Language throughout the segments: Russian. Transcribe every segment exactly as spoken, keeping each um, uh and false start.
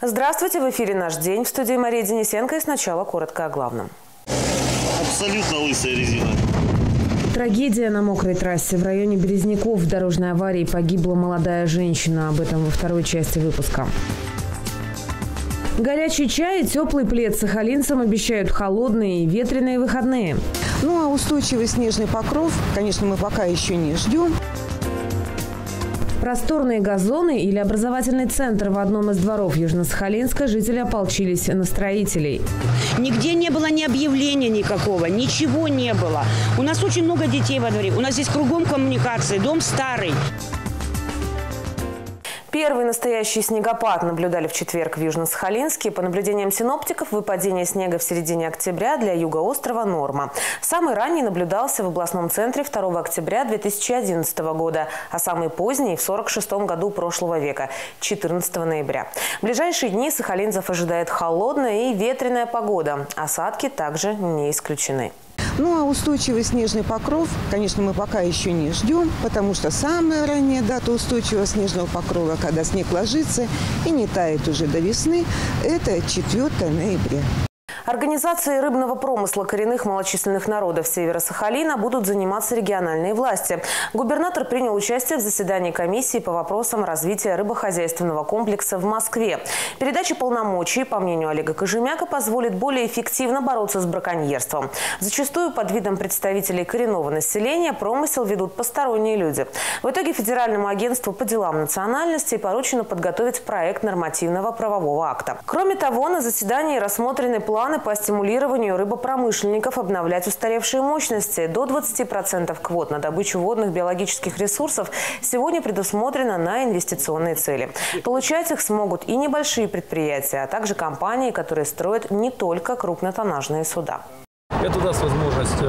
Здравствуйте, в эфире «Наш день». В студии Мария Денисенко, и сначала коротко о главном. Абсолютно лысая резина. Трагедия на мокрой трассе. В районе Березняков в дорожной аварии погибла молодая женщина. Об этом во второй части выпуска. Горячий чай и теплый плед сахалинцам обещают холодные и ветреные выходные. Ну а устойчивый снежный покров, конечно, мы пока еще не ждем. Просторные газоны или образовательный центр в одном из дворов Южно-Сахалинска жители ополчились на строителей. Нигде не было ни объявления никакого, ничего не было. У нас очень много детей во дворе, у нас здесь кругом коммуникации, дом старый. Первый настоящий снегопад наблюдали в четверг в Южно-Сахалинске. По наблюдениям синоптиков, выпадение снега в середине октября для юга острова – норма. Самый ранний наблюдался в областном центре второго октября две тысячи одиннадцатого года, а самый поздний – в сорок шестом году прошлого века – четырнадцатого ноября. В ближайшие дни сахалинцев ожидает холодная и ветреная погода. Осадки также не исключены. Ну а устойчивый снежный покров, конечно, мы пока еще не ждем, потому что самая ранняя дата устойчивого снежного покрова, когда снег ложится и не тает уже до весны, это четвёртого ноября. Организацией рыбного промысла коренных малочисленных народов Севера-Сахалина будут заниматься региональные власти. Губернатор принял участие в заседании комиссии по вопросам развития рыбохозяйственного комплекса в Москве. Передача полномочий, по мнению Олега Кожемяка, позволит более эффективно бороться с браконьерством. Зачастую под видом представителей коренного населения промысел ведут посторонние люди. В итоге Федеральному агентству по делам национальностей поручено подготовить проект нормативного правового акта. Кроме того, на заседании рассмотрены планы по стимулированию рыбопромышленников обновлять устаревшие мощности. До двадцати процентов квот на добычу водных биологических ресурсов сегодня предусмотрено на инвестиционные цели. Получать их смогут и небольшие предприятия, а также компании, которые строят не только крупнотоннажные суда. Это даст возможность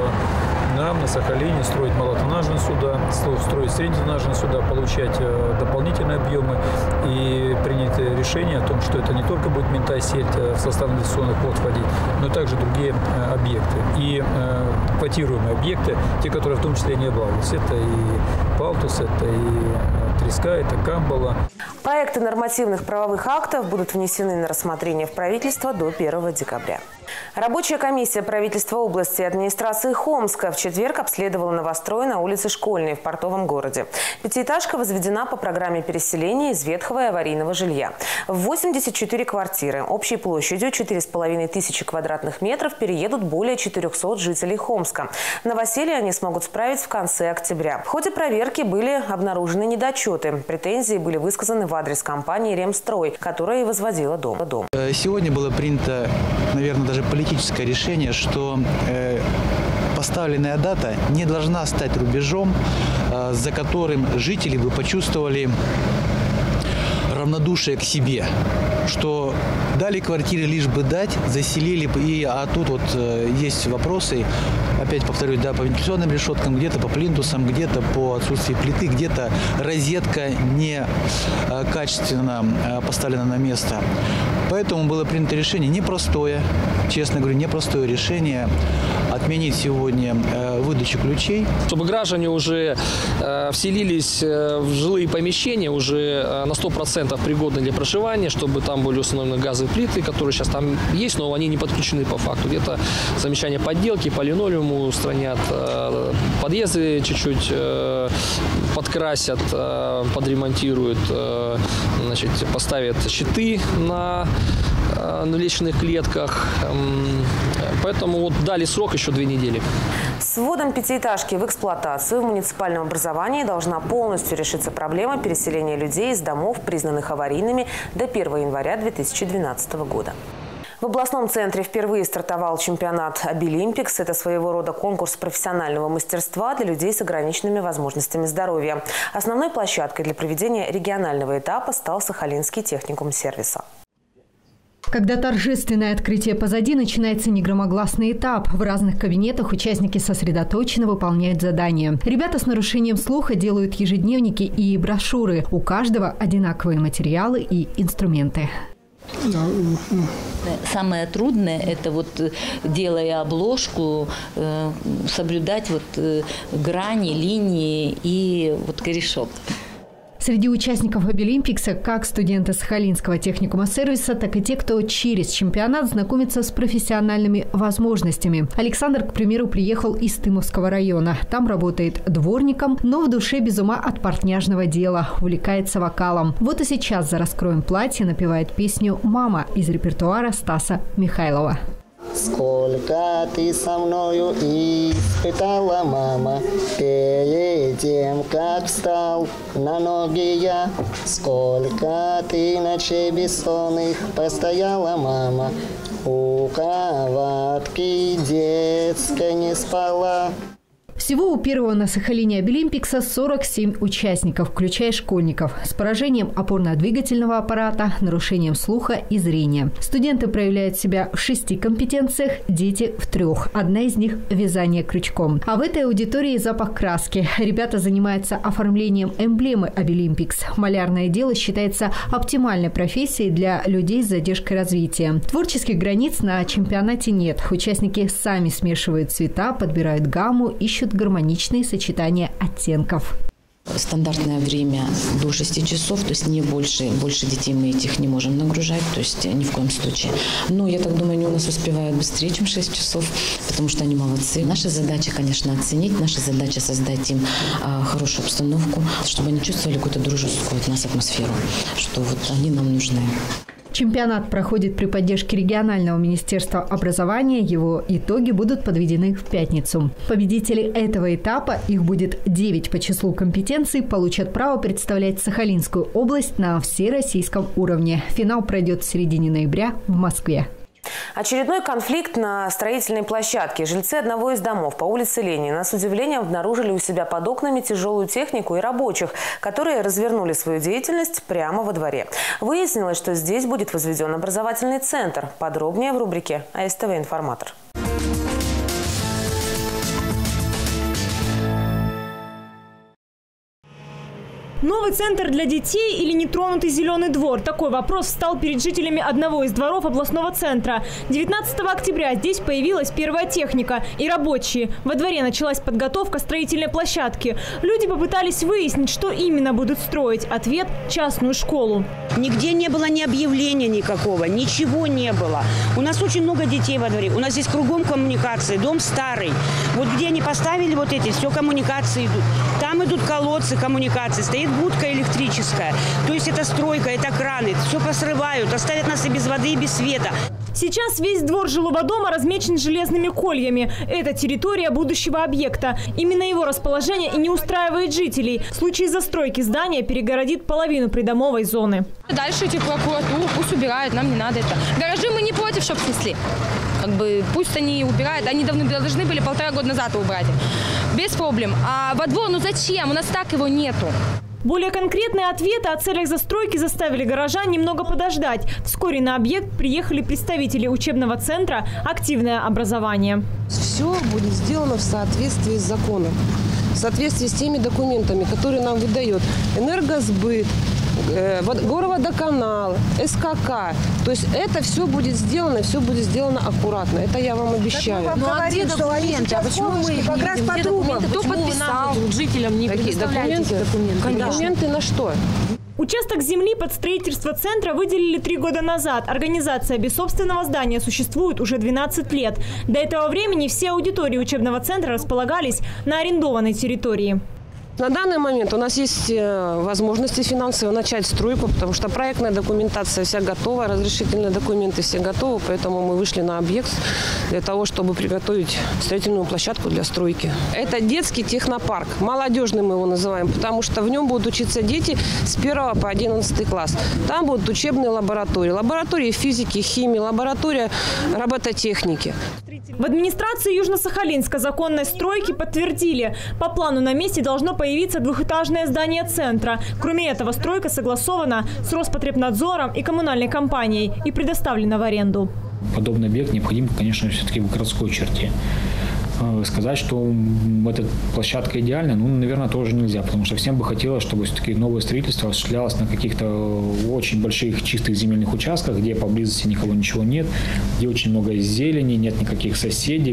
нам на Сахалине строить малотоннажные суда, строить среднетоннажные суда, получать дополнительные объемы и принять решение о том, что это не только будет мента-сеть в состав инвестиционных квот входить, но также другие объекты. И э, квотируемые объекты, те, которые в том числе не облагались. Это и Палтус, это и Треска, это Камбала. Проекты нормативных правовых актов будут внесены на рассмотрение в правительство до первого декабря. Рабочая комиссия правительства области и администрации Хомска в четверг обследовала новострой на улице Школьной в портовом городе. Пятиэтажка возведена по программе переселения из ветхого и аварийного жилья. В восемьдесят четыре квартиры общей площадью четыре с половиной тысячи квадратных метров переедут более четырёхсот жителей Хомска. Новоселье они смогут справить в конце октября. В ходе проверки были обнаружены недочеты. Претензии были высказаны в адрес компании «Ремстрой», которая и возводила дом. Сегодня было принято, наверное, даже политическое решение, что э, поставленная дата не должна стать рубежом, э, за которым жители бы почувствовали равнодушие к себе, что дали квартиры лишь бы дать, заселили, и, а тут вот э, есть вопросы, опять повторюсь, да, по вентиляционным решеткам, где-то по плинтусам, где-то по отсутствию плиты, где-то розетка не э, качественно э, поставлена на место. Поэтому было принято решение непростое, честно говорю, непростое решение отменить сегодня э, выдачу ключей. Чтобы граждане уже э, вселились э, в жилые помещения, уже э, на сто процентов пригодны для проживания, чтобы там были установлены газовые плиты, которые сейчас там есть, но они не подключены по факту. Где-то замечание подделки, по линолеуму устранят, э, подъезды чуть-чуть э, подкрасят, э, подремонтируют, э, значит, поставят щиты на на лестничных клетках. Поэтому вот дали срок еще две недели. С вводом пятиэтажки в эксплуатацию в муниципальном образовании должна полностью решиться проблема переселения людей из домов, признанных аварийными, до первого января две тысячи двенадцатого года. В областном центре впервые стартовал чемпионат «Обилимпикс». Это своего рода конкурс профессионального мастерства для людей с ограниченными возможностями здоровья. Основной площадкой для проведения регионального этапа стал Сахалинский техникум сервиса. Когда торжественное открытие позади, начинается негромогласный этап. В разных кабинетах участники сосредоточенно выполняют задания. Ребята с нарушением слуха делают ежедневники и брошюры. У каждого одинаковые материалы и инструменты. Самое трудное – это вот, делая обложку, соблюдать вот грани, линии и вот корешок. Среди участников Обилимпикса как студенты Сахалинского техникума сервиса, так и те, кто через чемпионат знакомится с профессиональными возможностями. Александр, к примеру, приехал из Тымовского района. Там работает дворником, но в душе без ума от портняжного дела. Увлекается вокалом. Вот и сейчас за «Раскроем платье» напевает песню «Мама» из репертуара Стаса Михайлова. Сколько ты со мною испытала, мама, перед тем, как встал на ноги я. Сколько ты ночей бессонных простояла, мама, у кроватки детской не спала. Всего у первого на Сахалине Обилимпикса сорок семь участников, включая школьников, с поражением опорно-двигательного аппарата, нарушением слуха и зрения. Студенты проявляют себя в шести компетенциях, дети в трех. Одна из них – вязание крючком. А в этой аудитории запах краски. Ребята занимаются оформлением эмблемы Обилимпикс. Малярное дело считается оптимальной профессией для людей с задержкой развития. Творческих границ на чемпионате нет. Участники сами смешивают цвета, подбирают гамму, ищут гармоничные сочетания оттенков. Стандартное время до шести часов, то есть не больше. Больше детей мы этих не можем нагружать, то есть ни в коем случае. Но я так думаю, они у нас успевают быстрее, чем шесть часов, потому что они молодцы. Наша задача, конечно, оценить, наша задача создать им а, хорошую обстановку, чтобы они чувствовали какую-то дружескую от нас атмосферу, что вот они нам нужны. Чемпионат проходит при поддержке регионального министерства образования. Его итоги будут подведены в пятницу. Победители этого этапа, их будет девять по числу компетенций, получат право представлять Сахалинскую область на всероссийском уровне. Финал пройдет в середине ноября в Москве. Очередной конфликт на строительной площадке. Жильцы одного из домов по улице Ленина с удивлением обнаружили у себя под окнами тяжелую технику и рабочих, которые развернули свою деятельность прямо во дворе. Выяснилось, что здесь будет возведен образовательный центр. Подробнее в рубрике АСТВ «Информатор». Новый центр для детей или нетронутый зеленый двор? Такой вопрос встал перед жителями одного из дворов областного центра. девятнадцатого октября здесь появилась первая техника и рабочие. Во дворе началась подготовка строительной площадки. Люди попытались выяснить, что именно будут строить. Ответ – частную школу. Нигде не было ни объявления никакого, ничего не было. У нас очень много детей во дворе. У нас здесь кругом коммуникации, дом старый. Вот где они поставили вот эти, все коммуникации идут. Там идут колодцы коммуникации, стоит будка электрическая. То есть это стройка, это краны. Все посрывают, оставят нас и без воды, и без света. Сейчас весь двор жилого дома размечен железными кольями. Это территория будущего объекта. Именно его расположение и не устраивает жителей. В случае застройки здания перегородит половину придомовой зоны. Дальше идти в прокуратуру, пусть убирают, нам не надо это. Гаражи мы не против, чтобы снесли. Как бы пусть они убирают, они давно должны были полтора года назад убрать. Без проблем. А во двор, ну зачем? У нас так его нету. Более конкретные ответы о целях застройки заставили горожан немного подождать. Вскоре на объект приехали представители учебного центра «Активное образование». Все будет сделано в соответствии с законом, в соответствии с теми документами, которые нам выдает Энергосбыт, Горводоканал, СКК. То есть это все будет сделано, все будет сделано аккуратно. Это я вам обещаю. Ну а где документы? А почему мы их как раз по трубам? Кто подписал? Жителям не предоставляете документы? Документы на что? Участок земли под строительство центра выделили три года назад. Организация без собственного здания существует уже двенадцать лет. До этого времени все аудитории учебного центра располагались на арендованной территории. На данный момент у нас есть возможности финансово начать стройку, потому что проектная документация вся готова, разрешительные документы все готовы, поэтому мы вышли на объект для того, чтобы приготовить строительную площадку для стройки. Это детский технопарк, молодежный мы его называем, потому что в нем будут учиться дети с первого по одиннадцатый класс. Там будут учебные лаборатории, лаборатории физики, химии, лаборатория робототехники. В администрации Южно-Сахалинска законной стройки подтвердили, по плану на месте должно появиться двухэтажное здание центра. Кроме этого, стройка согласована с Роспотребнадзором и коммунальной компанией и предоставлена в аренду. Подобный объект необходим, конечно, все-таки в городской черте. Сказать, что эта площадка идеальна, ну, наверное, тоже нельзя, потому что всем бы хотелось, чтобы все-таки новое строительство осуществлялось на каких-то очень больших чистых земельных участках, где поблизости никого ничего нет, где очень много зелени, нет никаких соседей.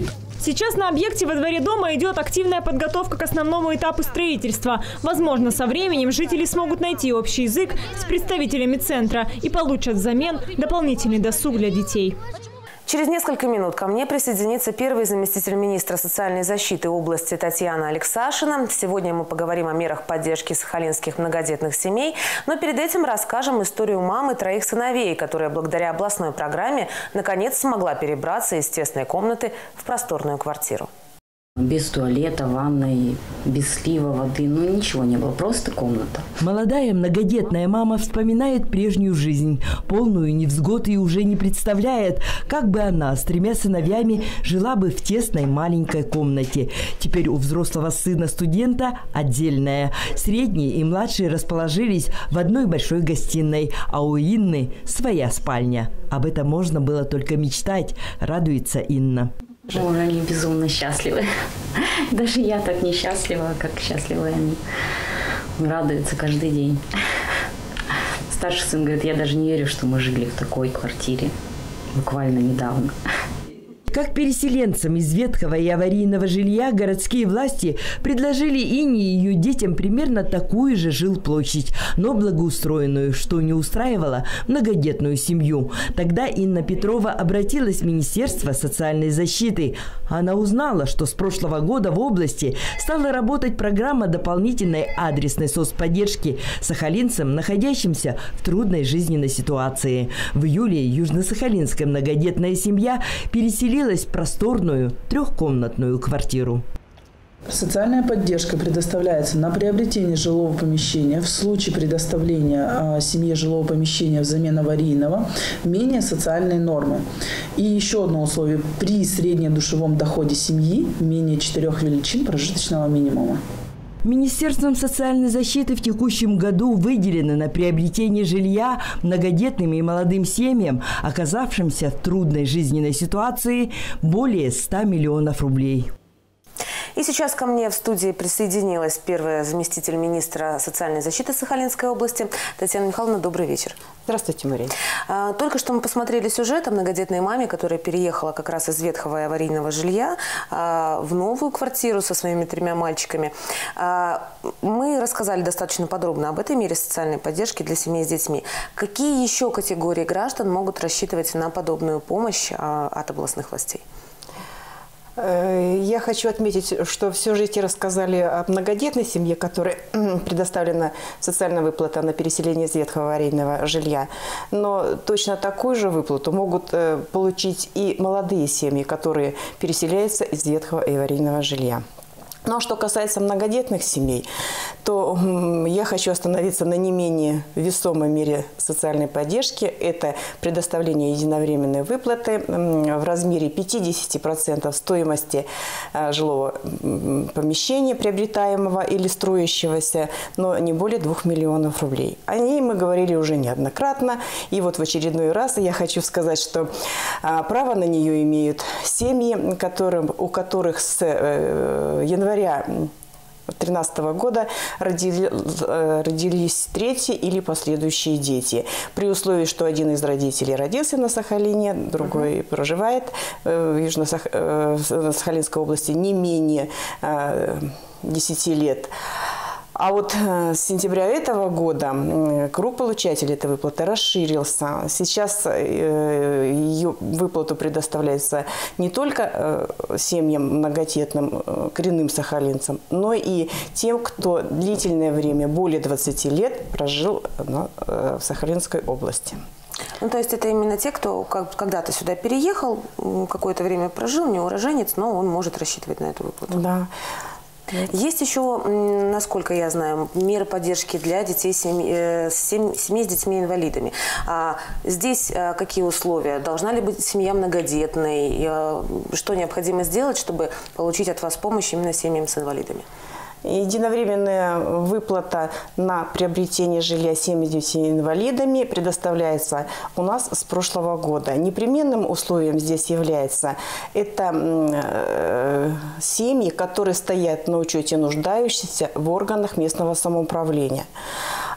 Сейчас на объекте во дворе дома идет активная подготовка к основному этапу строительства. Возможно, со временем жители смогут найти общий язык с представителями центра и получат взамен дополнительный досуг для детей. Через несколько минут ко мне присоединится первый заместитель министра социальной защиты области Татьяна Алексашина. Сегодня мы поговорим о мерах поддержки сахалинских многодетных семей. Но перед этим расскажем историю мамы троих сыновей, которая благодаря областной программе наконец смогла перебраться из тесной комнаты в просторную квартиру. Без туалета, ванной, без слива воды, ну ничего не было, просто комната. Молодая многодетная мама вспоминает прежнюю жизнь, полную невзгод, и уже не представляет, как бы она с тремя сыновьями жила бы в тесной маленькой комнате. Теперь у взрослого сына студента отдельная. Средний и младшие расположились в одной большой гостиной, а у Инны своя спальня. Об этом можно было только мечтать, радуется Инна. Ой, они безумно счастливы. Даже я так не счастлива, как счастливы они. Радуются каждый день. Старший сын говорит, я даже не верю, что мы жили в такой квартире буквально недавно. Как переселенцам из ветхого и аварийного жилья городские власти предложили Инне и ее детям примерно такую же жилплощадь, но благоустроенную, что не устраивало многодетную семью. Тогда Инна Петрова обратилась в Министерство социальной защиты. Она узнала, что с прошлого года в области стала работать программа дополнительной адресной соцподдержки сахалинцам, находящимся в трудной жизненной ситуации. В июле южно-сахалинская многодетная семья переселилась в просторную трехкомнатную квартиру. Социальная поддержка предоставляется на приобретение жилого помещения в случае предоставления семье жилого помещения взамен аварийного менее социальной нормы. И еще одно условие – при среднедушевом доходе семьи менее четырех величин прожиточного минимума. Министерством социальной защиты в текущем году выделено на приобретение жилья многодетным и молодым семьям, оказавшимся в трудной жизненной ситуации, более ста миллионов рублей. И сейчас ко мне в студии присоединилась первая заместитель министра социальной защиты Сахалинской области Татьяна Михайловна. Добрый вечер. Здравствуйте, Мария. Только что мы посмотрели сюжет о многодетной маме, которая переехала как раз из ветхого и аварийного жилья в новую квартиру со своими тремя мальчиками. Мы рассказали достаточно подробно об этой мере социальной поддержки для семей с детьми. Какие еще категории граждан могут рассчитывать на подобную помощь от областных властей? Я хочу отметить, что все же эти рассказали о многодетной семье, которой предоставлена социальная выплата на переселение из ветхого аварийного жилья. Но точно такую же выплату могут получить и молодые семьи, которые переселяются из ветхого и аварийного жилья. Ну а что касается многодетных семей, то я хочу остановиться на не менее весомой мере социальной поддержки. Это предоставление единовременной выплаты в размере пятидесяти процентов стоимости жилого помещения, приобретаемого или строящегося, но не более двух миллионов рублей. О ней мы говорили уже неоднократно. И вот в очередной раз я хочу сказать, что право на нее имеют семьи, которым, у которых с января две тысячи тринадцатого года родили, родились третьи или последующие дети. При условии, что один из родителей родился на Сахалине, другой uh-huh. проживает в Южно-Сахалинской области не менее десяти лет. А вот с сентября этого года круг получателей этой выплаты расширился. Сейчас ее выплату предоставляется не только семьям многодетным, коренным сахалинцам, но и тем, кто длительное время, более двадцати лет, прожил в Сахалинской области. Ну, то есть это именно те, кто когда-то сюда переехал, какое-то время прожил, не уроженец, но он может рассчитывать на эту выплату. Да. Есть еще, насколько я знаю, меры поддержки для детей, семей, семей с детьми-инвалидами. А здесь какие условия? Должна ли быть семья многодетной? Что необходимо сделать, чтобы получить от вас помощь именно семьям с инвалидами? Единовременная выплата на приобретение жилья семьям с детьми-инвалидами предоставляется у нас с прошлого года. Непременным условием здесь является это э, семьи, которые стоят на учете нуждающихся в органах местного самоуправления.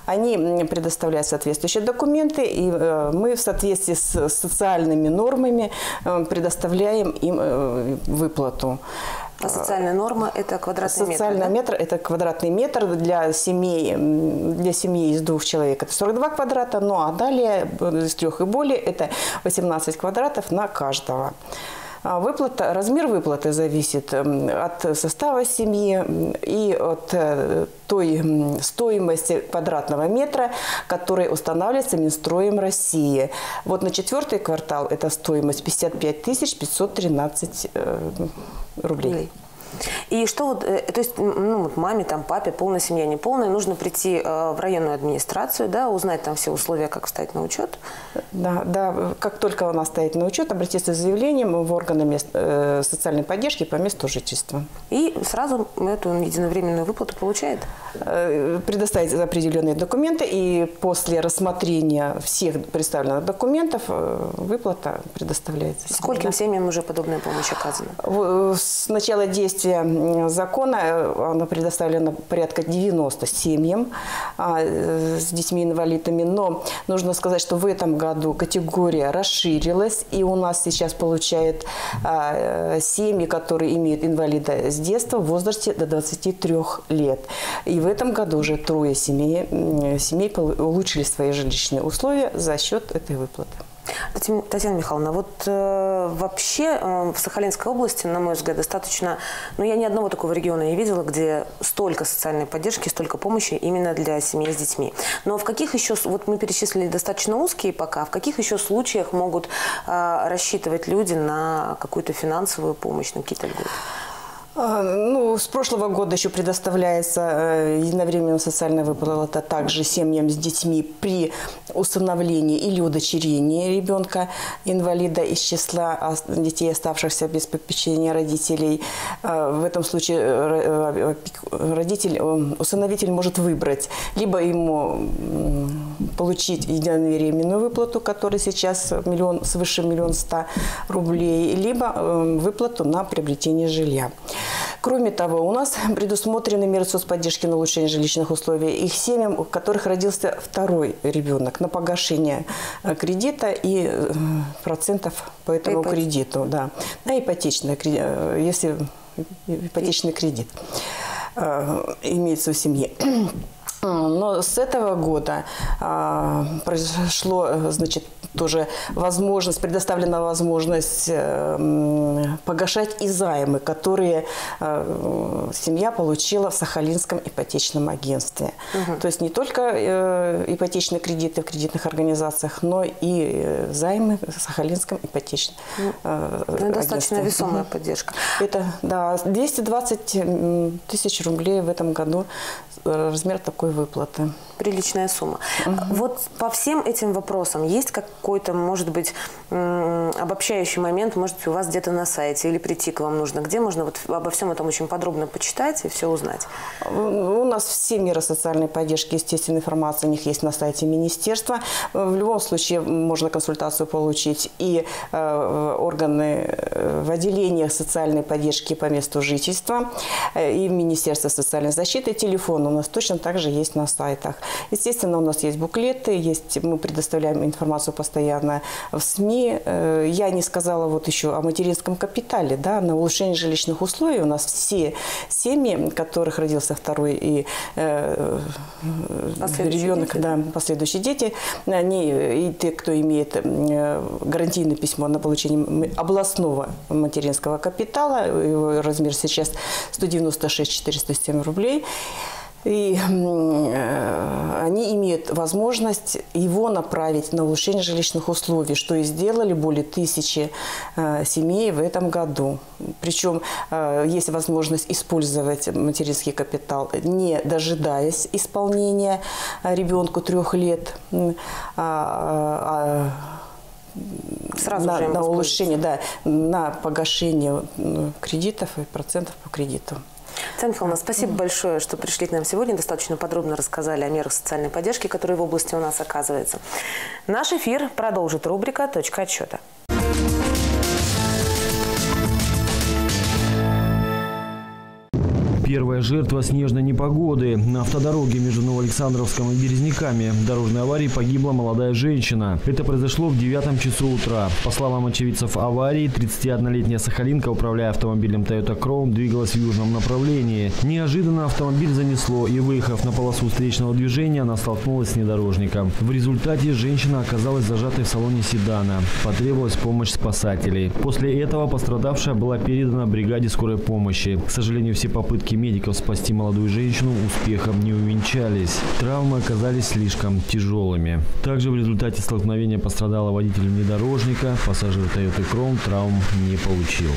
они предоставляют соответствующие документы, и мы в соответствии с социальными нормами предоставляем им выплату. А социальная норма – это квадратный метр? Социальный да? метр – это квадратный метр для семей, для семьи из двух человек. Это сорок два квадрата, ну а далее из трех и более – это восемнадцать квадратов на каждого. Выплата, размер выплаты зависит от состава семьи и от той стоимости квадратного метра, которая устанавливается Минстроем России. Вот на четвертый квартал эта стоимость пятьдесят пять тысяч пятьсот тринадцать рублей. И что вот, то есть, ну, маме, там, папе, полная семья, не полная, нужно прийти э, в районную администрацию, да, узнать там все условия, как встать на учет? Да, да, как только она стоит на учет, обратиться с заявлением в органы мест, э, социальной поддержки по месту жительства. И сразу эту единовременную выплату получает? Э, предоставить определенные документы, и после рассмотрения всех представленных документов э, выплата предоставляется. Скольким семьям уже подобная помощь оказана? С начала действия закона она предоставлена порядка девяноста семьям с детьми-инвалидами. Но нужно сказать, что в этом году категория расширилась. И у нас сейчас получают семьи, которые имеют инвалида с детства в возрасте до двадцати трёх лет. И в этом году уже трое семей, семей улучшили свои жилищные условия за счет этой выплаты. Татьяна Михайловна, вот э, вообще э, в Сахалинской области, на мой взгляд, достаточно, ну я ни одного такого региона не видела, где столько социальной поддержки, столько помощи именно для семей с детьми. Но в каких еще, вот мы перечислили достаточно узкие пока, в каких еще случаях могут э, рассчитывать люди на какую-то финансовую помощь, на какие-то льготы? Ну, с прошлого года еще предоставляется единовременная социальная выплата также семьям с детьми при усыновлении или удочерении ребенка-инвалида из числа детей, оставшихся без попечения родителей. В этом случае родитель, усыновитель может выбрать либо ему получить единовременную выплату, которая сейчас миллион, свыше миллиона ста рублей, либо выплату на приобретение жилья. Кроме того, у нас предусмотрены меры соцподдержки на улучшение жилищных условий их семьям, у которых родился второй ребенок, на погашение кредита и процентов по этому Ипот... кредиту. Да. На ипотечный, если ипотечный кредит имеется у семьи. Но с этого года а, произошло, значит, тоже возможность, предоставлена возможность э, погашать и займы, которые э, семья получила в Сахалинском ипотечном агентстве. Угу. То есть не только э, ипотечные кредиты в кредитных организациях, но и э, займы в Сахалинском ипотечном э, агентстве. Достаточно весомая угу. поддержка. Это, да, двести двадцать тысяч рублей в этом году размер такой выплаты. Приличная сумма. Угу. Вот по всем этим вопросам есть какой-то, может быть, обобщающий момент, может быть, у вас где-то на сайте или прийти к вам нужно, где можно вот обо всем этом очень подробно почитать и все узнать? У нас все меры социальной поддержки, естественно, информация у них есть на сайте министерства. В любом случае можно консультацию получить и э, органы в отделениях социальной поддержки по месту жительства, и в Министерстве социальной защиты. Телефон у нас точно так же есть на сайтах. Естественно, у нас есть буклеты, есть, мы предоставляем информацию постоянно в СМИ. Я не сказала вот еще о материнском капитале, да, на улучшение жилищных условий. У нас все семьи, у которых родился второй и э, ребенок, дети. Да, последующие дети, они, и те, кто имеет гарантийное письмо на получение областного материнского капитала, его размер сейчас сто девяносто шесть тысяч четыреста семь рублей. И э, они имеют возможность его направить на улучшение жилищных условий, что и сделали более тысячи э, семей в этом году. Причем э, есть возможность использовать материнский капитал, не дожидаясь исполнения ребенку трех лет. А, а, Сразу на, же на улучшение, да, на погашение кредитов и процентов по кредиту. Татьяна Михайловна, спасибо mm-hmm. большое, что пришли к нам сегодня. Достаточно подробно рассказали о мерах социальной поддержки, которые в области у нас оказываются. Наш эфир продолжит рубрика «Точка отсчета». Первая жертва снежной непогоды. На автодороге между Новоалександровском и Березниками в дорожной аварии погибла молодая женщина. Это произошло в девятом часу утра. По словам очевидцев аварии, тридцатиоднолетняя сахалинка, управляя автомобилем Toyota Crown, двигалась в южном направлении. Неожиданно автомобиль занесло, и, выехав на полосу встречного движения, она столкнулась с внедорожником. В результате женщина оказалась зажатой в салоне седана. Потребовалась помощь спасателей. После этого пострадавшая была передана бригаде скорой помощи. К сожалению, все попытки медиков спасти молодую женщину успехом не увенчались. Травмы оказались слишком тяжелыми. Также в результате столкновения пострадала водитель внедорожника. Пассажир Toyota Crown травм не получил.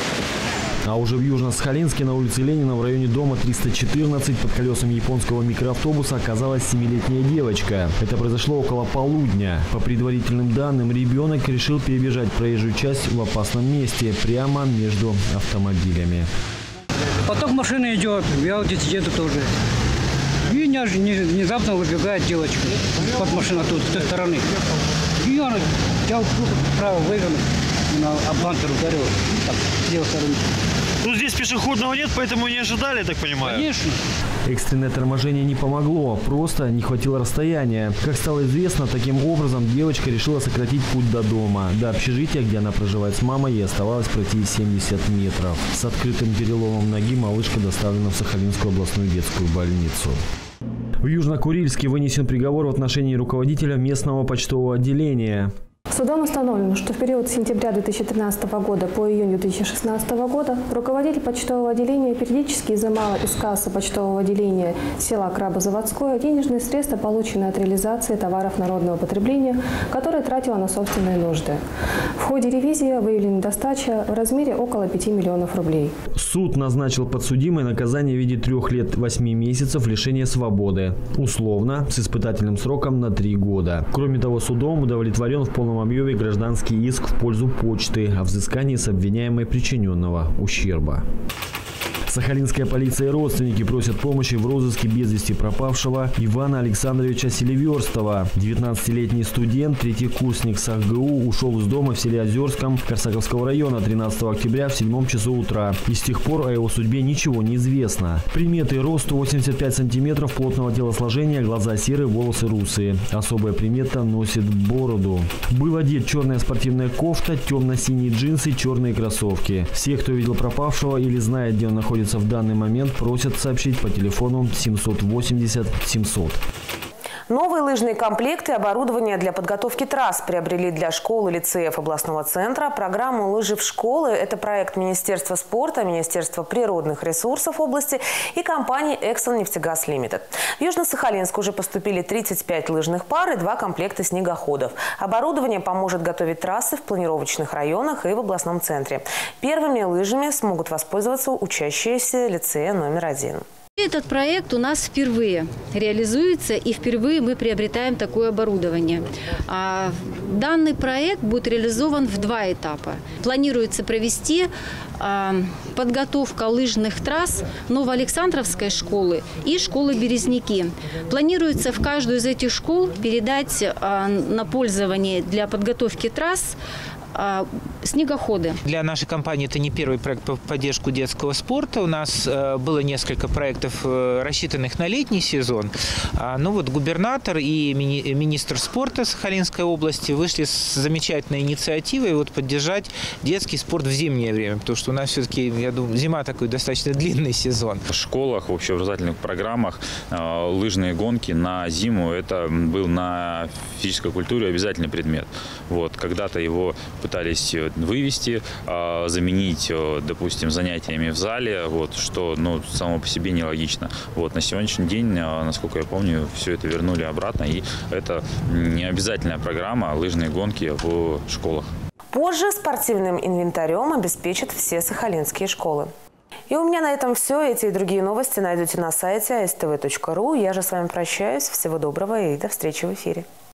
А уже в Южно-Сахалинске на улице Ленина в районе дома триста четырнадцать под колесами японского микроавтобуса оказалась семилетняя девочка. Это произошло около полудня. По предварительным данным, ребенок решил перебежать проезжую часть в опасном месте, прямо между автомобилями. Поток машины идет, я здесь еду тоже. И внезапно выбегает девочка под машину тут, с той стороны. И она взял вправо вывернул, на бампер ударил, так, с левой стороны. Ну, здесь пешеходного нет, поэтому не ожидали, так понимаю? Конечно. Экстренное торможение не помогло, просто не хватило расстояния. Как стало известно, таким образом девочка решила сократить путь до дома. До общежития, где она проживает с мамой, ей оставалось пройти семьдесят метров. С открытым переломом ноги малышка доставлена в Сахалинскую областную детскую больницу. В Южно-Курильске вынесен приговор в отношении руководителя местного почтового отделения. Судом установлено, что в период с сентября две тысячи тринадцатого года по июнь две тысячи шестнадцатого года руководитель почтового отделения периодически изымал из кассы почтового отделения села Крабозаводское денежные средства, полученные от реализации товаров народного потребления, которые тратила на собственные нужды. В ходе ревизии выявлена недостача в размере около пяти миллионов рублей. Суд назначил подсудимой наказание в виде трех лет восьми месяцев лишения свободы, условно, с испытательным сроком на три года. Кроме того, судом удовлетворен в полном объеме гражданский иск в пользу почты о взыскании с обвиняемой причиненного ущерба. Сахалинская полиция и родственники просят помощи в розыске без вести пропавшего Ивана Александровича Селиверстова. девятнадцатилетний студент, третий курсник СахГУ, ушел из дома в селе Озерском Корсаковского района тринадцатого октября в седьмом часу утра. И с тех пор о его судьбе ничего не известно. Приметы: рост сто восемьдесят пять сантиметров, плотного телосложения, глаза серые, волосы русые. Особая примета — носит бороду. Был одет черная спортивная кофта, темно-синие джинсы, черные кроссовки. Все, кто видел пропавшего или знает, где он находится в данный момент, просят сообщить по телефону семьсот восемьдесят семьсот. Новые лыжные комплекты и оборудование для подготовки трасс приобрели для школ и лицеев областного центра. Программу «Лыжи в школы» – это проект Министерства спорта, Министерства природных ресурсов области и компании «Эксон Нефтегаз Лимитед». В Южно-Сахалинск уже поступили тридцать пять лыжных пар и два комплекта снегоходов. Оборудование поможет готовить трассы в планировочных районах и в областном центре. Первыми лыжами смогут воспользоваться учащиеся лицея номер один. Этот проект у нас впервые реализуется, и впервые мы приобретаем такое оборудование. Данный проект будет реализован в два этапа. Планируется провести подготовка лыжных трасс Новоалександровской школы и школы Березники. Планируется в каждую из этих школ передать на пользование для подготовки трасс снегоходы. Для нашей компании это не первый проект по поддержку детского спорта. У нас было несколько проектов, рассчитанных на летний сезон. Ну вот губернатор и мини министр спорта Сахалинской области вышли с замечательной инициативой вот поддержать детский спорт в зимнее время, потому что у нас все-таки, я думаю, зима такой достаточно длинный сезон. В школах, в общеобразовательных программах лыжные гонки на зиму — это был на физической культуре обязательный предмет. Вот, когда-то его пытались вывести, заменить, допустим, занятиями в зале, вот, что, ну, само по себе нелогично. Вот, на сегодняшний день, насколько я помню, все это вернули обратно, и это не обязательная программа лыжные гонки в школах. Позже спортивным инвентарем обеспечат все сахалинские школы. И у меня на этом все. Эти и другие новости найдете на сайте а эс тэ вэ точка ру. Я же с вами прощаюсь. Всего доброго и до встречи в эфире.